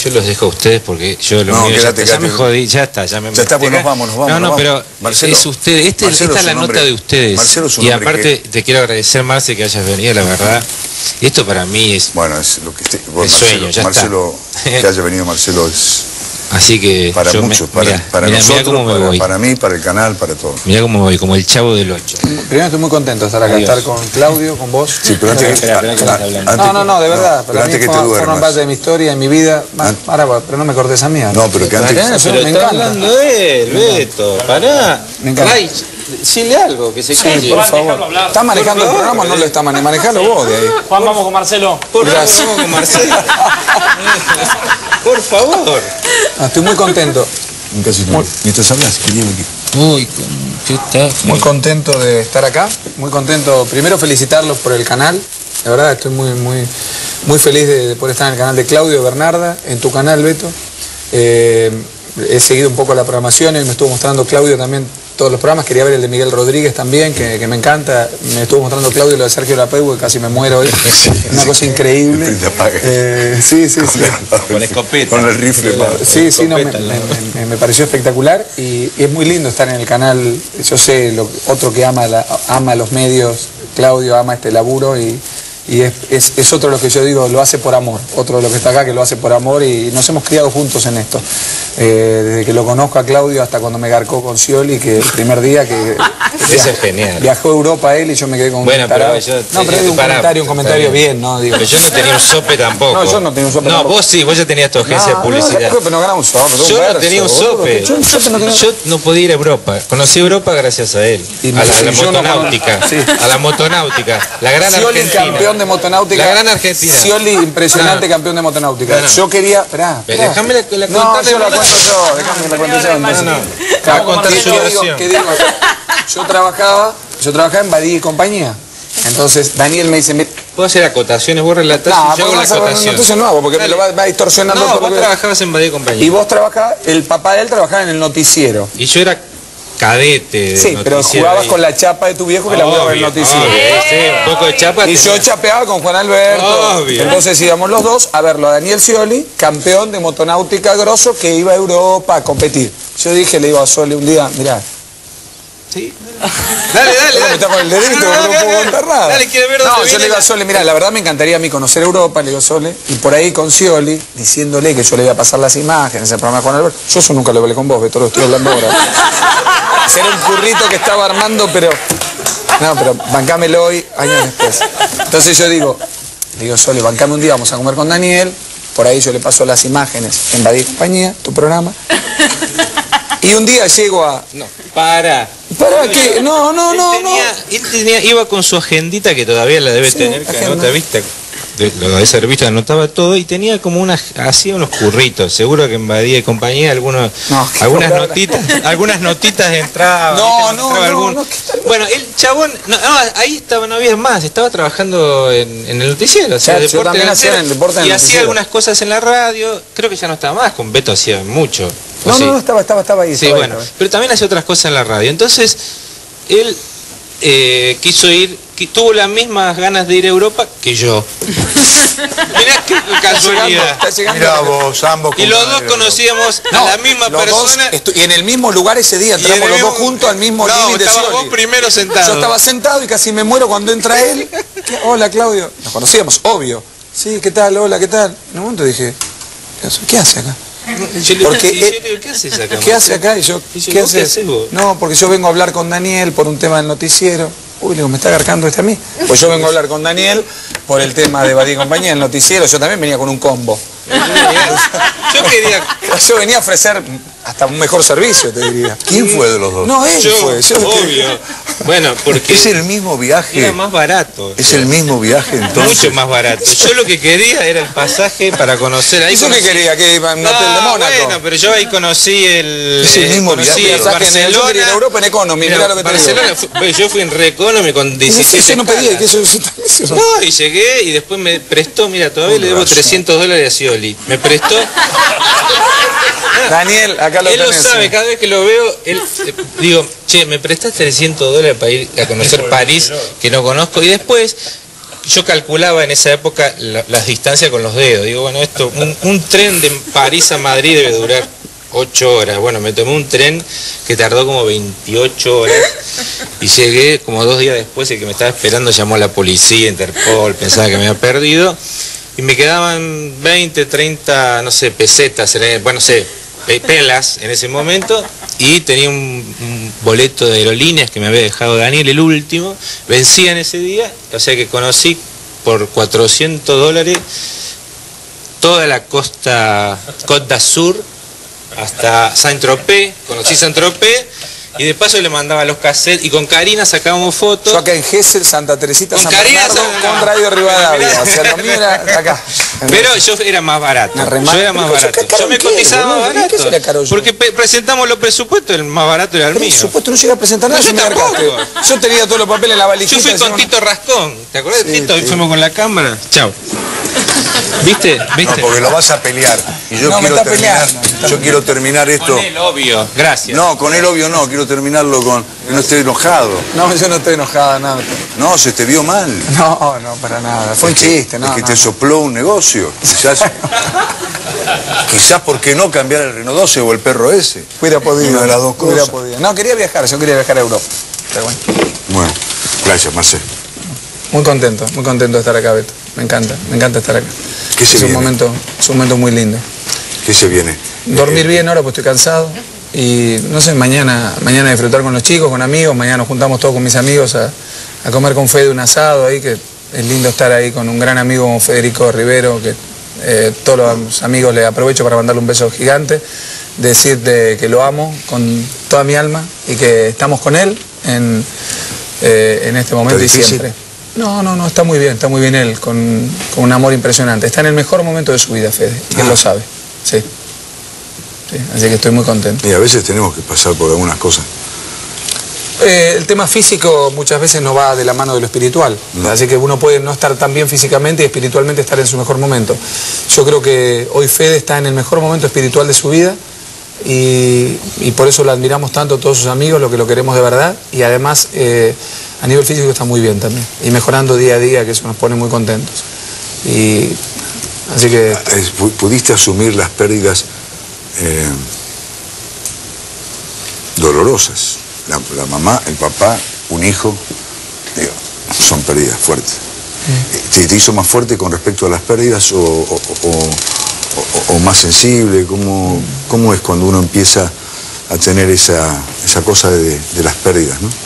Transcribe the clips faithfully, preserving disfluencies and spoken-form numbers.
yo los dejo a ustedes porque yo lo no, mío quédate, ya, está, ya me jodí, ya está, ya me Ya está, pues nos vamos, nos vamos. No, no, nos pero vamos. Marcelo, es ustedes, este, Marcelo esta es es la un nota hombre, de ustedes. Marcelo es un y hombre aparte que... te quiero agradecer, Marce, que hayas venido, la verdad. Esto para mí es Bueno, es lo que esté, bueno, el Marcelo, sueño, ya Marcelo, está. que haya venido Marcelo es... Así que para yo muchos, me, para, mirá, para mirá, nosotros, mirá cómo me para, voy. para mí, para el canal, para todo. Mirá cómo voy, como el Chavo del Ocho. Primero estoy muy contento de estar acá, Adiós. estar con Claudio, con vos. Sí, pero antes, Espera, espera, que a- me está hablando. antes- No, no, no, de verdad, pero para mí antes que te forman, forman duermas. parte de mi historia, de mi vida. Va, An- Ahora, pero no me cortes a mí. ahora. No, pero que antes... Pará, Eso pero me está encanta. hablando él, Beto, pará. Me encanta. Ray, decile algo, que se Sí, calle. por Juan, favor. déjalo hablar. ¿Está manejando Por el favor, programa o no eh. lo está manejando? Manejalo vos de ahí. Juan, vamos con Marcelo. Por favor, Gracias. vamos con Marcelo. Por favor. No, estoy muy contento. Casi no. Mientras hablas, que llevo aquí. Uy, ¿qué está? Muy contento de estar acá, muy contento, primero felicitarlos por el canal, la verdad estoy muy muy muy feliz de, de poder estar en el canal de Claudio, Bernarda, en tu canal, Beto. Eh, he seguido un poco la programación y me estuvo mostrando Claudio también todos los programas, quería ver el de Miguel Rodríguez también, que, que me encanta, me estuvo mostrando Claudio lo de Sergio Lapeu, que casi me muero hoy, una cosa increíble. Te apague. Eh, sí, sí, sí. Con escopeta. Con el rifle. pa. Sí, sí, no, me, escopeta, me- me- me pareció espectacular y, y es muy lindo estar en el canal. Yo sé, lo, otro que ama, la- ama los medios, Claudio ama este laburo y, y es, es, es otro de los que yo digo, lo hace por amor. Otro de los que está acá que lo hace por amor y nos hemos criado juntos en esto. Eh, desde que lo conozco a Claudio hasta cuando me garcó con Scioli, que el primer día que Eso es genial. viajó a Europa él y yo me quedé con un Bueno, pero tarado. yo- No, pero sí, es un pará, comentario, un comentario está bien. bien, ¿no? Digo. Pero yo no tenía un sope tampoco. No, yo no tenía un sope No, tampoco. vos sí, vos ya tenías tu agencia de publicidad. No, pero no ganamos un sope, un Yo no verso, tenía un boludo. sope. Yo un sope no tenía. Yo no podía ir a Europa. Conocí Europa gracias a él. Y A me- la, a la y yo no motonáutica. cono- sí. A la motonáutica. La gran Scioli, Argentina. campeón de motonáutica. La gran Argentina. Scioli, impresionante No. campeón de motonáutica. No, no. Yo quería. Esperá, esperá. Déjame la, la No, contar de yo la verdad. cuento yo. Déjame que la cuento yo. No, no. Claro, Va a contar ¿qué su digo? versión. ¿Qué digo? Yo trabajaba, yo trabajaba en Badía y compañía. Entonces Daniel me dice, "Mira, ¿Puedo hacer acotaciones? Vos relatás no, y yo porque hago la vas a- no, acotación. entonces no hago, porque me lo va, va distorsionando No, todo vos lo que- trabajabas en Badía y Compañía. Y vos trabajabas, el papá de él trabajaba en el noticiero. Y yo era cadete de Sí, pero noticiero jugabas ahí. con la chapa de tu viejo que laburaba en el Obvio, noticiero. obvio, sí, un poco de chapa. Y yo tenía. chapeaba con Juan Alberto. Obvio. Entonces íbamos los dos a verlo a Daniel Scioli, campeón de motonáutica grosso que iba a Europa a competir. Yo dije, le digo a Scioli un día, mirá, Sí. Dale, dale, ¿cómo dale. está con el dedito? No, No, no, puedo no, contar nada. Dale, quiero ver No, dónde yo viene le digo a la- Scioli, mirá, la verdad me encantaría a mí conocer Europa, le digo a Scioli, y por ahí con Scioli, diciéndole que yo le iba a pasar las imágenes, el programa de Juan Alberto. Yo eso nunca lo hablé con vos, Beto, lo estoy hablando ahora. Será un currito que estaba armando, pero... No, pero bancámelo hoy, años después. Entonces yo digo, le digo, Scioli, bancame un día, vamos a comer con Daniel, por ahí yo le paso las imágenes en Badía y Compañía, tu programa. Y un día llego a... No, para. ¿Para qué? No, no, Él no, no. tenía, él tenía, iba con su agendita que todavía la debe Sí, tener, que agenda. anota, viste, de- lo debe ser visto, anotaba todo y tenía como unas, hacía unos curritos, seguro que en Badía y Compañía algunos, No, qué algunas horror. notitas, algunas notitas entraban. No, ¿viste? no, Entraba no, algún- no, ¿qué tal? Bueno, el chabón, no, no, ahí estaba, no había más, estaba trabajando en, en el noticiero, o sea, Claro, yo deporte también hacía delantero, en el deporte del y hacía noticiero. algunas cosas en la radio, creo que ya no estaba más, con Beto hacía mucho. ¿o No, sí? no, no, estaba, estaba, estaba ahí. Sí, estaba ahí, bueno, estaba ahí. pero también hacía otras cosas en la radio. Entonces, él eh, quiso ir, qui- tuvo las mismas ganas de ir a Europa que yo. Mirá qué casualidad. Está llegando. Mirá vos, ambos. Y los dos compañeros. conocíamos No, a la misma los dos persona. estu- y en el mismo lugar ese día, y en entramos el los dos mismo- juntos al mismo No, living de estabas Scioli. vos primero sentado. Yo estaba sentado y casi me muero cuando entra él. ¿Qué? Hola, Claudio. Nos conocíamos, obvio. Sí, ¿qué tal? Hola, ¿qué tal? En un momento dije, ¿qué hace acá? Yo le Porque, dije, eh, ¿y yo le digo, ¿qué haces acá? ¿Qué hace acá? Y yo, Y yo, ¿qué ¿vos qué haces? haces vos? No, porque yo vengo a hablar con Daniel por un tema del noticiero. Uy, le digo, ¿me está agarcando este a mí? Pues yo vengo a hablar con Daniel por el tema de Badía y Compañía, el noticiero. Yo también venía con un combo. Yo quería... Yo venía a ofrecer hasta un mejor servicio, te diría. ¿Quién fue de los dos? No, él Yo, fue. Yo, obvio. Bueno, porque Es el mismo viaje. era más barato. Es el mismo viaje entonces. Mucho más barato. Yo lo que quería era el pasaje para conocer. Ahí ¿Eso qué conocí- quería? ¿Que iba a un hotel de No, Mónaco? bueno, pero yo ahí conocí el... Es el eh, mismo conocí viaje. O sea, que en el- yo Barcelona. quería ir a Europa en Economy, Mira, mirá lo que te digo. Barcelona, fui- yo fui en Re-Economy con Eso, diecisiete eso no pedía, escalas. que eso, eso- eso- No, y llegué y después me prestó, mira, todavía Con le debo razón. trescientos dólares a Scioli. Me prestó... Daniel, acá lo Él lo tenés. sabe, cada vez que lo veo, él, eh, digo, che, me prestaste trescientos dólares para ir a conocer París, que no conozco, y después, yo calculaba en esa época la, las distancias con los dedos. Digo, bueno, esto, un, un tren de París a Madrid debe durar ocho horas. Bueno, me tomé un tren que tardó como veintiocho horas y llegué como dos días después. El que me estaba esperando llamó a la policía, Interpol, pensaba que me había perdido. Y me quedaban veinte, treinta, no sé, pesetas, bueno, no sé, pelas en ese momento. Y tenía un, un boleto de aerolíneas que me había dejado Daniel, el último. Vencía en ese día, o sea que conocí por cuatrocientos dólares toda la costa Côte d'Azur hasta Saint-Tropez. Conocí Saint-Tropez y de paso le mandaba los cassettes y con Karina sacábamos fotos. Yo acá en Gesell, Santa Teresita, con San Karina Bernardo, San... con Radio Rivadavia. O sea, lo mío era acá. Pero yo era más barato. Yo era más barato. Yo me cotizaba más barato. ¿Qué caro yo? Porque presentamos los presupuestos, el más barato era el mío. El presupuesto no llega a presentar nada. No, yo tampoco. Yo tenía todos los papeles en la valijita. Yo fui con Tito Rascón. ¿Te acuerdas de sí, Tito? Hoy fuimos con la cámara. Chao. ¿Viste? ¿Viste? No, porque lo vas a pelear. Y yo no, quiero terminar. Peleando, yo quiero terminar esto. Con él, obvio. Gracias. No, con él, obvio, no. Quiero terminarlo con que no esté enojado. No, yo no estoy enojada, nada. No, se te vio mal. No, no, para nada. Fue un chiste, ¿no? Es que no. te sopló un negocio. Quizás, quizás, ¿por qué no cambiar el Renault doce o el perro ese? Hubiera podido. Una de las dos cosas. Podido. No, quería viajar, yo quería viajar a Europa. Pero bueno. Bueno, gracias, Marcel. Muy contento, muy contento de estar acá, Beto. Me encanta, me encanta estar acá. ¿Qué se es viene? un momento, es un momento muy lindo. ¿Qué se viene? Dormir eh, bien ahora, pues estoy cansado. Y no sé, mañana, mañana disfrutar con los chicos, con amigos. Mañana nos juntamos todos con mis amigos a, a comer con Fede un asado ahí, que es lindo estar ahí con un gran amigo como Federico Rivero, que eh, todos los amigos le aprovecho para mandarle un beso gigante, decirte que lo amo con toda mi alma y que estamos con él en, eh, en este momento y siempre. No, no, no, está muy bien, está muy bien él, con, con un amor impresionante. Está en el mejor momento de su vida, Fede, y él Ah. lo sabe, sí. Sí, así que estoy muy contento. Y a veces tenemos que pasar por algunas cosas. Eh, el tema físico muchas veces no va de la mano de lo espiritual, no. Así que uno puede no estar tan bien físicamente y espiritualmente estar en su mejor momento. Yo creo que hoy Fede está en el mejor momento espiritual de su vida y, y por eso lo admiramos tanto todos sus amigos, lo que lo queremos de verdad, y además eh, a nivel físico está muy bien también y mejorando día a día, que eso nos pone muy contentos. Y así que ¿Pudiste asumir las pérdidas eh, dolorosas? La, la mamá, el papá, un hijo, digo, son pérdidas fuertes. Sí. ¿Te, ¿Te hizo más fuerte con respecto a las pérdidas o, o, o, o, o más sensible? ¿Cómo, ¿Cómo es cuando uno empieza a tener esa, esa cosa de, de las pérdidas, ¿no?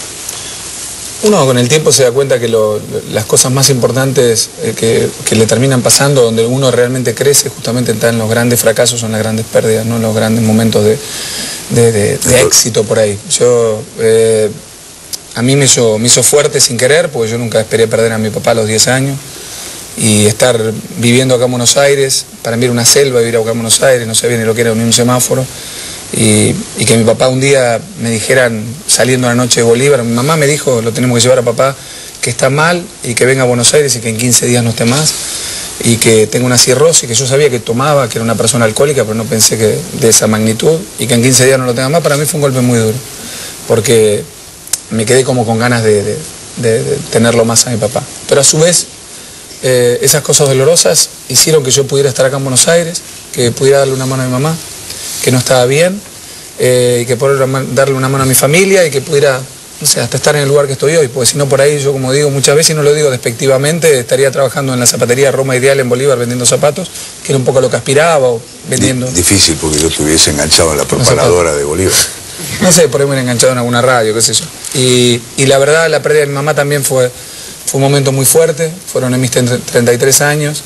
Uno con el tiempo se da cuenta que lo, las cosas más importantes eh, que, que le terminan pasando, donde uno realmente crece, justamente está en los grandes fracasos, son las grandes pérdidas, no los grandes momentos de, de, de, de éxito por ahí. Yo, eh, a mí me hizo, me hizo fuerte sin querer, porque yo nunca esperé perder a mi papá a los diez años, y estar viviendo acá en Buenos Aires, para mí era una selva vivir acá en Buenos Aires, no sabía ni lo que era ni un semáforo. Y, y que mi papá un día me dijeran, saliendo a la noche de Bolívar, mi mamá me dijo, lo tenemos que llevar a papá, que está mal y que venga a Buenos Aires y que en quince días no esté más, y que tenga una cirrosis, que yo sabía que tomaba, que era una persona alcohólica, pero no pensé que de esa magnitud, y que en quince días no lo tenga más. Para mí fue un golpe muy duro, porque me quedé como con ganas de, de, de, de tenerlo más a mi papá. Pero a su vez, eh, esas cosas dolorosas hicieron que yo pudiera estar acá en Buenos Aires, que pudiera darle una mano a mi mamá, que no estaba bien, eh, y que pudiera darle una mano a mi familia y que pudiera, no sé, hasta estar en el lugar que estoy hoy, porque si no por ahí, yo como digo muchas veces, y no lo digo despectivamente, estaría trabajando en la zapatería Roma Ideal en Bolívar vendiendo zapatos, que era un poco lo que aspiraba, o vendiendo... D difícil, porque yo estuviese enganchado en la propaladora de Bolívar. No sé, por ahí me hubiera enganchado en alguna radio, qué sé yo. Y, y la verdad, la pérdida de mi mamá también fue, fue un momento muy fuerte, fueron en mis treinta y tres años,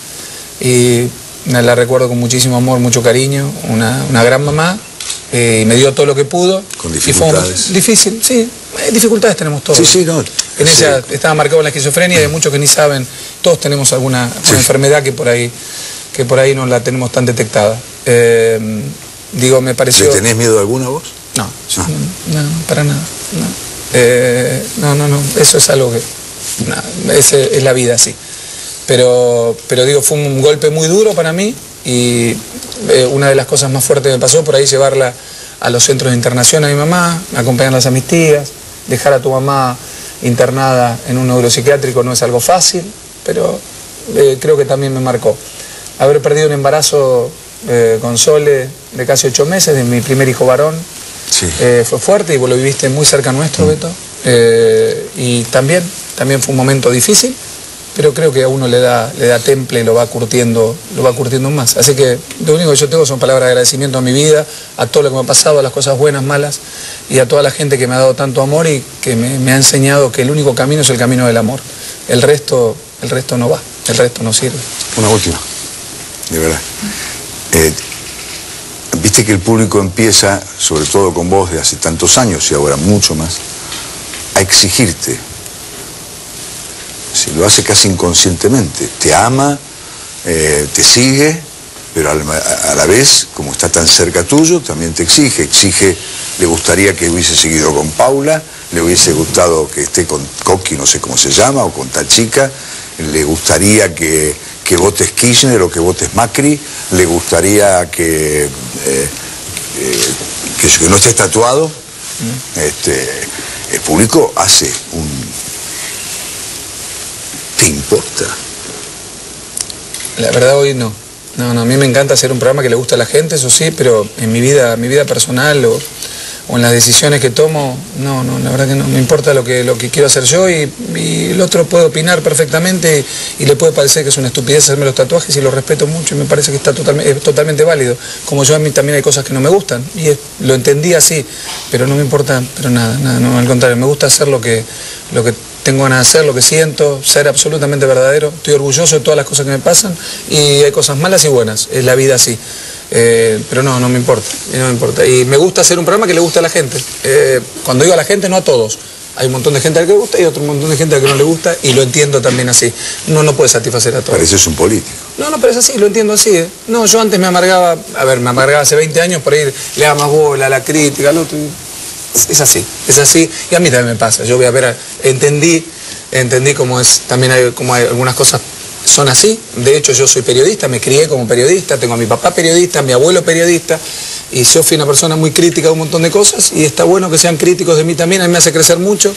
y la recuerdo con muchísimo amor, mucho cariño, una, una gran mamá, eh, y me dio todo lo que pudo. Con dificultades. Y fue difícil, sí, dificultades tenemos todos. Sí, sí, no. En ella sí. Estaba marcado en la esquizofrenia, y de muchos que ni saben, todos tenemos alguna, alguna sí. enfermedad que por ahí que por ahí no la tenemos tan detectada. Eh, digo, me pareció... ¿Le tenés miedo a alguna vos? No, no, no, para nada. No. Eh, no, no, no, eso es algo que... No, es, es la vida, sí. Pero, pero digo, fue un golpe muy duro para mí, y eh, una de las cosas más fuertes que me pasó, por ahí llevarla a los centros de internación a mi mamá, acompañarlas a mis tías, dejar a tu mamá internada en un neuropsiquiátrico no es algo fácil, pero eh, creo que también me marcó. Haber perdido un embarazo eh, con Sole de casi ocho meses, de mi primer hijo varón, Sí. eh, fue fuerte y vos lo viviste muy cerca nuestro, mm. Beto. Eh, y también, también fue un momento difícil, pero creo que a uno le da, le da temple y lo va curtiendo, lo va curtiendo más. Así que lo único que yo tengo son palabras de agradecimiento a mi vida, a todo lo que me ha pasado, a las cosas buenas, malas, y a toda la gente que me ha dado tanto amor y que me, me ha enseñado que el único camino es el camino del amor. El resto, el resto no va, el resto no sirve. Una última, de verdad. Eh, Viste que el público empieza, sobre todo con vos de hace tantos años y ahora mucho más, a exigirte. Si lo hace casi inconscientemente, te ama, eh, te sigue, pero a la, a la vez, como está tan cerca tuyo, también te exige. Exige, le gustaría que hubiese seguido con Paula, le hubiese gustado que esté con Coqui, no sé cómo se llama, o con tal chica, le gustaría que, que votes Kirchner o que votes Macri, le gustaría que, eh, eh, que, que no estés tatuado. Mm. Este, el público hace un... ¿Te importa? La verdad hoy no. No, no, a mí me encanta hacer un programa que le gusta a la gente, eso sí, pero en mi vida, mi vida personal o, o en las decisiones que tomo, no, no, la verdad que no. Me importa lo que, lo que quiero hacer yo y, y el otro puede opinar perfectamente y, y le puede parecer que es una estupidez hacerme los tatuajes y lo respeto mucho y me parece que está totalmente, es totalmente válido. Como yo, a mí también hay cosas que no me gustan y es, lo entendí así, pero no me importa, pero nada, nada, no, al contrario, me gusta hacer lo que, lo que tengo ganas de hacer, lo que siento, ser absolutamente verdadero. Estoy orgulloso de todas las cosas que me pasan y hay cosas malas y buenas, es la vida así. Eh, pero no, no me importa, no me importa. Y me gusta hacer un programa que le guste a la gente. Eh, cuando digo a la gente, no a todos. Hay un montón de gente a la que le gusta y otro montón de gente a la que no le gusta y lo entiendo también así. No, no puede satisfacer a todos. Pareces un político. No, no, pero es así, lo entiendo así. ¿eh? No, yo antes me amargaba, a ver, me amargaba hace veinte años por ir, le da más bola a la crítica, al otro. Es así, es así, y a mí también me pasa. Yo voy a ver, entendí, entendí cómo es, también hay, como hay algunas cosas son así. De hecho, yo soy periodista, me crié como periodista, tengo a mi papá periodista, a mi abuelo periodista, y yo fui una persona muy crítica de un montón de cosas, y está bueno que sean críticos de mí también, a mí me hace crecer mucho,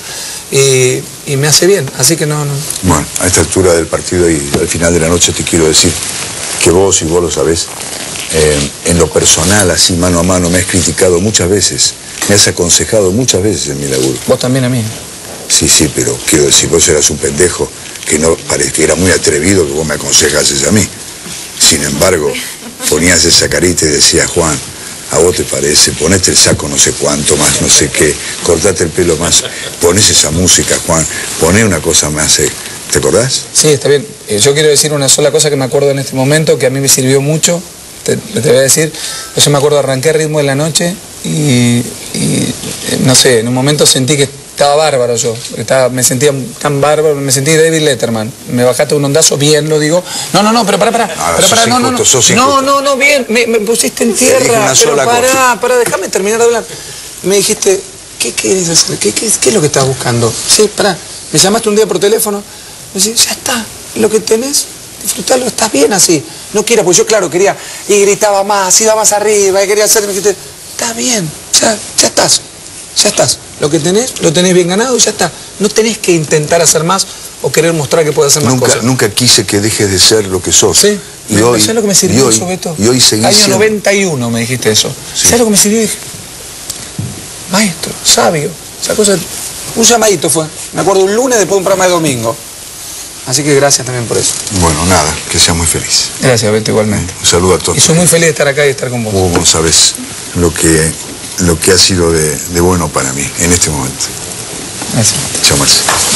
y, y me hace bien, así que no, no. Bueno, a esta altura del partido y al final de la noche te quiero decir que vos, y vos lo sabés, eh, en lo personal, así mano a mano, me has criticado muchas veces. Me has aconsejado muchas veces en mi laburo. Vos también a mí. Sí, sí, pero quiero decir, vos eras un pendejo que no parece que era muy atrevido que vos me aconsejases a mí. Sin embargo, ponías esa carita y decías, Juan, a vos te parece, ponete el saco no sé cuánto más, no sé qué, cortate el pelo más, pones esa música, Juan, poné una cosa más, eh. ¿Te acordás? Sí, está bien. Yo quiero decir una sola cosa que me acuerdo en este momento, que a mí me sirvió mucho. Te, te voy a decir, yo me acuerdo, arranqué Ritmo de la Noche y, y no sé, en un momento sentí que estaba bárbaro yo, estaba, me sentía tan bárbaro, me sentí David Letterman, me bajaste un ondazo, bien lo digo, no, no, no, pero pará, pará, ah, pero pará, no, no, no, no, no, no, bien, me, me pusiste en tierra, pero pará, pará, déjame terminar de hablar, me dijiste, ¿qué quieres hacer? ¿Qué, qué, qué es lo que estás buscando? Sí, pará, me llamaste un día por teléfono, me decís, ya está, lo que tenés, disfrutalo, estás bien así. No quiera, pues yo claro quería, y gritaba más, iba más arriba, y quería hacer, y me dijiste, está bien, ya, ya estás, ya estás. Lo que tenés, lo tenés bien ganado y ya está. No tenés que intentar hacer más o querer mostrar que puedes hacer más nunca, cosas. Nunca quise que dejes de ser lo que sos. Sí, y hoy, ¿sabes lo que me sirvió eso, Beto? Y hoy seguís Año siendo... noventa y uno me dijiste eso. Sí. ¿Sabes lo que me sirvió? Dije, maestro, sabio, esa cosa, un llamadito fue. Me acuerdo un lunes después de un programa de domingo. Así que gracias también por eso. Bueno, nada, que seas muy feliz. Gracias, Beto, igualmente. Un saludo a todos. Y soy muy feliz de estar acá y estar con vos. Vos, vos sabés lo que, lo que ha sido de, de bueno para mí en este momento. Gracias. Chao, Marcelo.